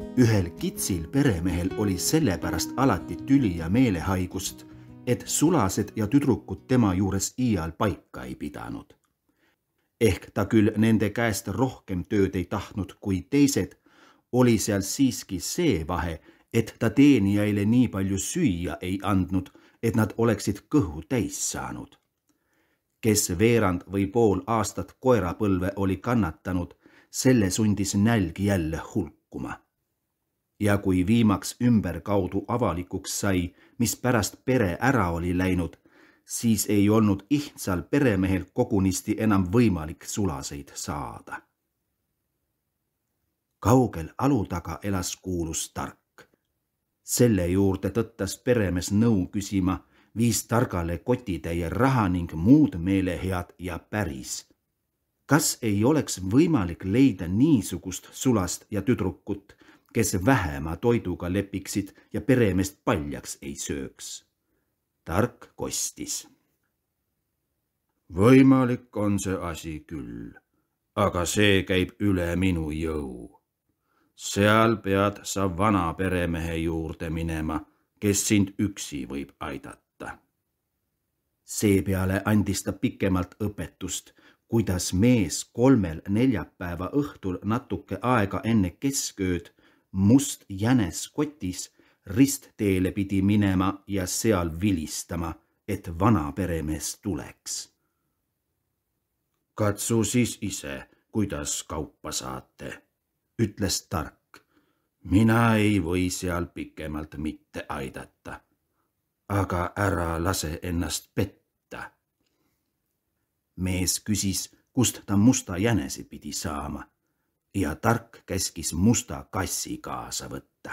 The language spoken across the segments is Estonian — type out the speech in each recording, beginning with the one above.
Ühel kitsil peremehel oli sellepärast alati tüli ja meelehaigust, et sulased ja tüdrukud tema juures iial paika ei pidanud. Ehk ta küll nende käest rohkem tööd ei tahtnud kui teised, oli seal siiski see vahe, et ta teenijaile nii palju süüa ei andnud, et nad oleksid kõhu täis saanud. Kes veerand või pool aastat koerapõlve oli kannatanud, selle sundis nälg jälle hulkuma. Ja kui viimaks ümberkaudu avalikuks sai, mis pärast pere ära oli läinud, siis ei olnud ihtsal peremehel kogunisti enam võimalik sulaseid saada. Kaugel alu taga elas kuulus tark. Selle juurde tõttas peremees nõu küsima, viis targale kotitäie raha ning muud meelehead ja päris. Kas ei oleks võimalik leida niisugust sulast ja tüdrukut, kes vähema toiduga lepiksid ja peremeest paljaks ei sööks? Tark kostis. Võimalik on see asi küll, aga see käib üle minu jõu. Seal pead sa vana peremehe juurde minema, kes sind üksi võib aidata. Seepeale andis ta pikemalt õpetust, kuidas mees 3 neljapäeva õhtul natuke aega enne keskööd must jänes kotis ristteele pidi minema ja seal vilistama, et vana peremees tuleks. Katsu siis ise, kuidas kaupa saate, ütles tark. Mina ei või seal pikemalt mitte aidata, aga ära lase ennast petta. Mees küsis, kust ta musta jänese pidi saama ja tark käskis musta kassi kaasa võtta.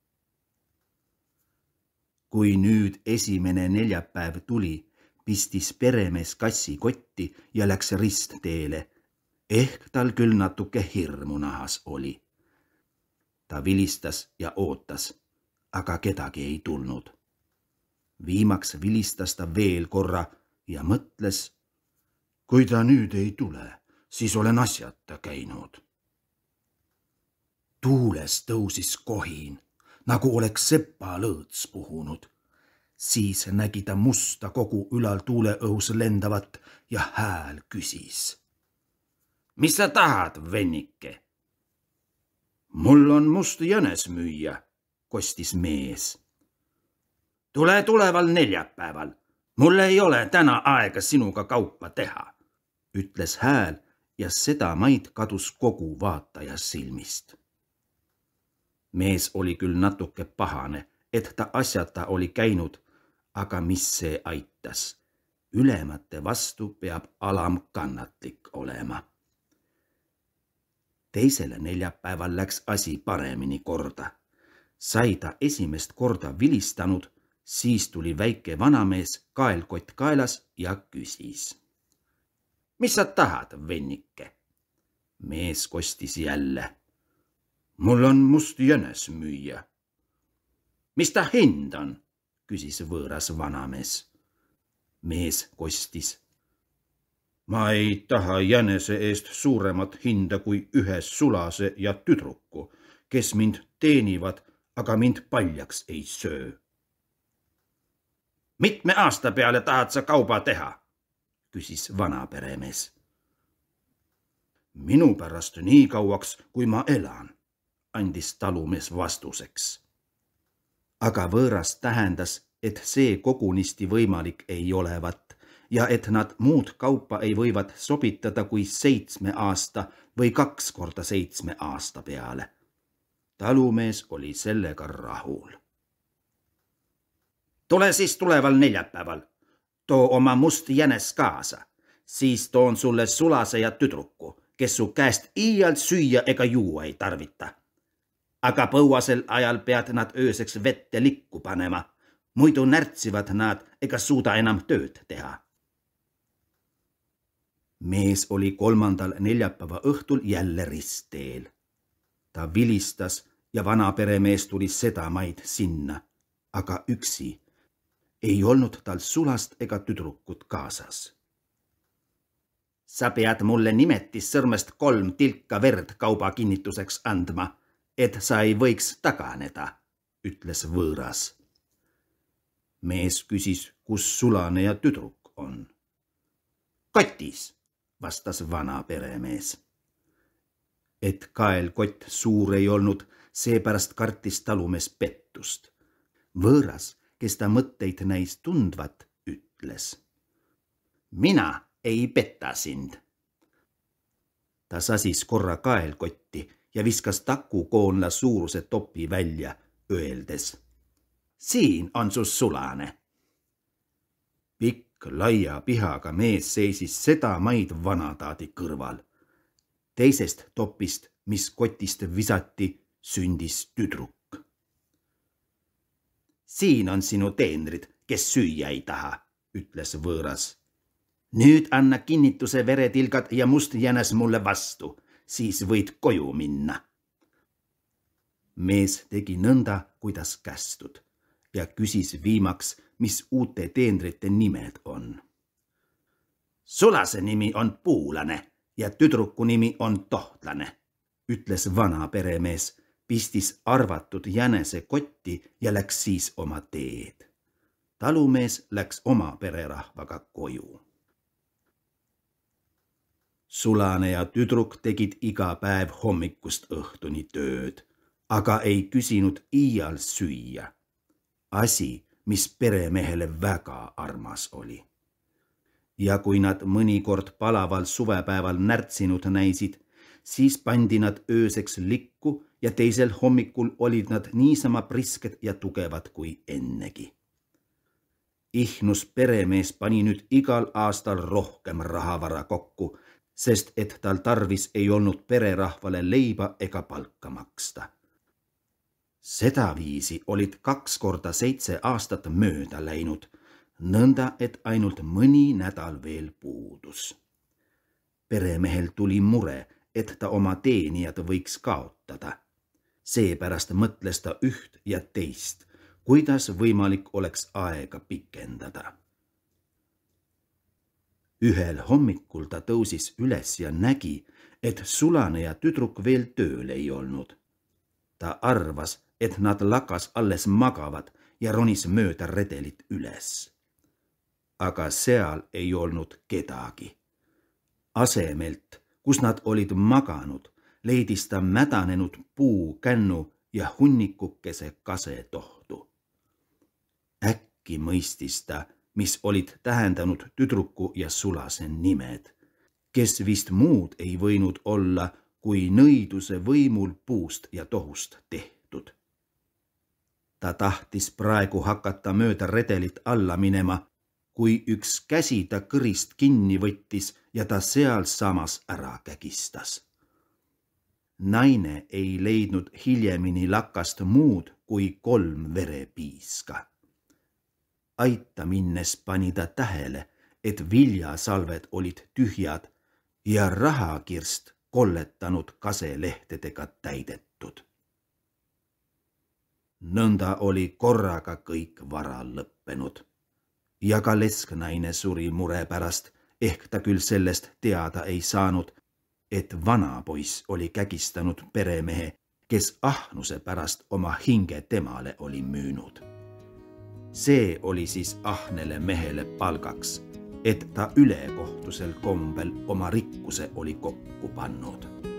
Kui nüüd esimene neljapäev tuli, pistis peremees kassi kotti ja läks ristteele. Ehk tal küll natuke hirmu nahas oli. Ta vilistas ja ootas, aga kedagi ei tulnud. Viimaks vilistas ta veel korra ja mõtles, kui ta nüüd ei tule, siis olen asjata käinud. Tuules tõusis kohin, nagu oleks sepalõõts puhunud. Siis nägi ta musta kogu ülal tuuleõhus lendavat ja hääl küsis. Mis sa tahad, vennike? Mul on must jänes müüa, kostis mees. Tule tuleval neljapäeval. Mul ei ole täna aega sinuga kaupa teha, ütles hääl ja seda maid kadus kogu vaataja silmist. Mees oli küll natuke pahane, et ta asjata oli käinud, aga mis see aitas? Ülemate vastu peab alam kannatlik olema. Teisele neljapäeval läks asi paremini korda. Sai ta esimest korda vilistanud, siis tuli väike vanamees kaelkott kaelas ja küsis. Mis sa tahad, vennike? Mees kostis jälle. Mul on must jänes müüa. Mis ta hind on? Küsis võõras vanamees. Mees kostis. Ma ei taha jänese eest suuremat hinda kui ühe sulase ja tüdruku, kes mind teenivad, aga mind paljaks ei söö. Mitme aasta peale tahad sa kauba teha? Küsis vana peremees. Minu pärast nii kauaks, kui ma elan, andis talumees vastuseks. Aga võõras tähendas, et see kogunisti võimalik ei olevat ja et nad muud kaupa ei võivad sobitada kui 7 aasta või 2 korda 7 aasta peale. Talumees oli sellega rahul. Tule siis tuleval neljapäeval. Too oma must jänes kaasa. Siis toon sulle sulase ja tüdruku, kes su käest iialt süüa ega juua ei tarvita. Aga põuasel ajal pead nad ööseks vette likku panema. Muidu närtsivad nad ega suuda enam tööd teha. Mees oli 3. neljapäeva õhtul jälle ristteel. Ta vilistas ja vana peremees tuli sedamaid sinna, aga üksi. Ei olnud tal sulast ega tüdrukut kaasas. Sa pead mulle nimetissõrmest 3 tilka verd kauba kinnituseks andma, et sa ei võiks taganeda, ütles võõras. Mees küsis, kus sulane ja tüdruk on. Kotis, vastas vana peremees. Et kaelkott suur ei olnud, seepärast kartis talumees pettust. Võõras, kes ta mõtteid näis tundvat, ütles. Mina ei petta sind. Ta sasis korra kaelkotti ja viskas takukoonla suuruse topi välja, öeldes. Siin on sus sulane. Pikk, laia pihaga mees seisis sedamaid vanataadi kõrval. Teisest topist, mis kotist visati, sündis tüdruk. Siin on sinu teenrid, kes süüa ei taha, ütles võõras. Nüüd anna kinnituse veretilgad ja must jänes mulle vastu, siis võid koju minna. Mees tegi nõnda, kuidas kästud ja küsis viimaks, mis uute teenrite nimed on. Sulase nimi on Puulane ja tüdruku nimi on Tohtlane, ütles vana peremees, pistis arvatud jänese kotti ja läks siis oma teed. Talumees läks oma pererahvaga koju. Sulane ja tüdruk tegid iga päev hommikust õhtuni tööd, aga ei küsinud iial süüa. Asi, mis peremehele väga armas oli. Ja kui nad mõnikord palaval suvepäeval närtsinud näisid, siis pandi nad ööseks likku ja teisel hommikul olid nad niisama prisked ja tugevad kui ennegi. Ihnus peremees pani nüüd igal aastal rohkem rahavara kokku, sest et tal tarvis ei olnud pererahvale leiba ega palka maksta. Sedaviisi olid 2 korda 7 aastat mööda läinud, nõnda et ainult mõni nädal veel puudus. Peremehel tuli mure, et ta oma teenijad võiks kaotada. Seepärast mõtles ta üht ja teist, kuidas võimalik oleks aega pikendada. Ühel hommikul ta tõusis üles ja nägi, et sulane ja tüdruk veel tööl ei olnud. Ta arvas, et nad lakas alles magavad ja ronis mööda redelit üles. Aga seal ei olnud kedagi. Asemelt, kus nad olid maganud, leidis ta mädanenud puukännu ja hunnikukese kasetohtu. Äkki mõistis ta, mis olid tähendanud tüdruku ja sulase nimed, kes vist muud ei võinud olla kui nõiduse võimul puust ja tohust tehtud. Ta tahtis praegu hakata mööda redelit alla minema, kui üks käsi ta kõrist kinni võttis ja ta sealsamas ära kägistas. Naine ei leidnud hiljemini lakast muud kui 3 verepiiska. Aita minnes pani ta tähele, et viljasalved olid tühjad ja rahakirst kolletanud kaselehtedega täidetud. Nõnda oli korraga kõik vara lõppenud ja ka lesknaine suri mure pärast, ehk ta küll sellest teada ei saanud, et vanapoiss oli kägistanud peremehe, kes ahnuse pärast oma hinge temale oli müünud. See oli siis ahnele mehele palgaks, et ta ülekohtusel kombel oma rikkuse oli kokku pannud.